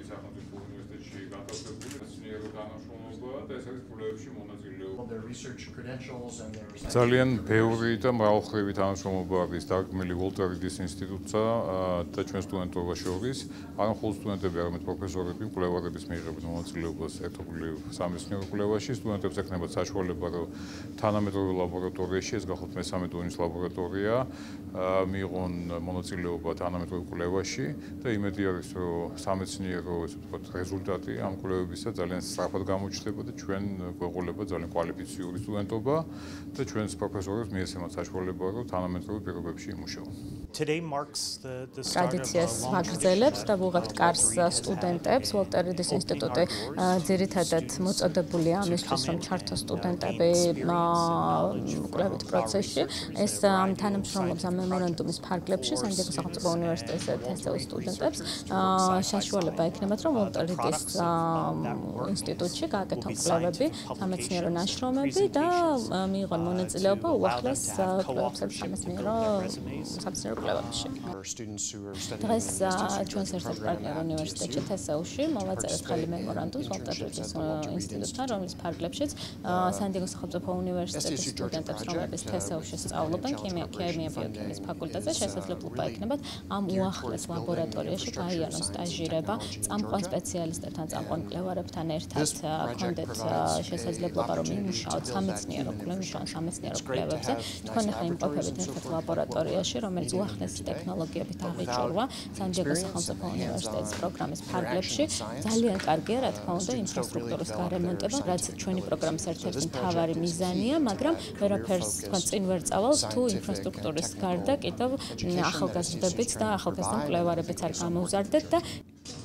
ძალიან ბევრი და მრავალმხრივი თანამშრომლობა არის დაგმილი Walter Reed-ის ინსტიტუტსა და ჩვენ სტუდენტობას შორის. არ მხოლოდ სტუდენტები, არამედ პროფესორები კვლევარების მიიღებენ მონაწილეობას ერთობლივ სამეცნიერო კვლევაში. სტუდენტებს ექნებათ საშუალება, რომ თანამედროვე ლაბორატორიაში, ეს გახლავთ მესამე დონის ლაბორატორია, მიიღონ მონაწილეობა თანამედროვე კვლევაში და იმედი არის, რომ სამეცნიერო, ესე ვთქვათ, რეზულტატი ამ კვლევებისა ძალიან სწრაფად გამოჩნდება და ჩვენ გვეღოლება ძალიან კვალიფიციური სტუდენტობა და ჩვენს პროფესორებს მიეცემათ საშუალება, რომ თანამედროვე პირობებში იმუშაონ. ტრადიციას აგრძელებს და ვუღებთ კარს სტუდენტებს. Walter Reed-ის ინსტიტუტი ძირითადად მოწოდებულია ამისთვის, რომ ჩართოს სტუდენტები კვლევით პროცესში. ეს თანამშრომლობს ამ მემორანდუმის ფარგლებში სან-დიეგოს სახელმწიფო უნივერსიტეტის თესაუს სტუდენტებს. საშუალება ექნებათ, რომ Walter Reed-ის ინსტიტუტში გააკეთონ კვლევები, სამეცნიერო ნაშრომები და მიიღონ მონაწილეობა უახლეს კვლევებსა და სამეცნიერო კვლევებში. დღეს ჩვენს ერთ-ერთ პარტნიორ უნივერსიტეტში თესაუსში მოვაწერეთ ხელი მემორანდუმს Walter Reed-ის ინსტიტუტთან, რომლის ფარგლებშიც სან-დიეგოს სახელმწიფო უნივერსიტეტის სტუდენტებს, რომლებიც თესაუსში სწავლობენ ქიმია ბიოქიმიის ფაკულტეტზე, შესაძლებლობა ექნებათ ამ უახლეს ლაბორატორიაში გაიარონ სტაჟირება, წამყვან სპეციალისტებთან, წამყვან მკვლევარებთან ერთად ჰქონდეთ შესაძლებლობა, რომ იმუშაოთ სამეცნიერო კვლევებზე. თქვენ ახლა იმყოფებით ერთ-ერთ ლაბორატორიაში, რომელიც უახლესი ტექნოლოგიებით აღიჭურვა სან-დიეგოს სახელმწიფო უნივერსიტეტის პროგრამის ფარგლებში. ძალიან კარგია, რა თქმა უნდა, ინფრასტრუქტურის გარემონტება, რაც ჩვენი პროგრამის ერთ-ერთი მთავარი მიზანია, მაგრამ ვერაფერს თქვენ წინ ვერ წავალთ, თუ ინფრასტრუქტურის გარდა კიდევ ახალგაზრდებით და ახალგაზრდა მკვლევარებიც არ გამოვზარდეთ და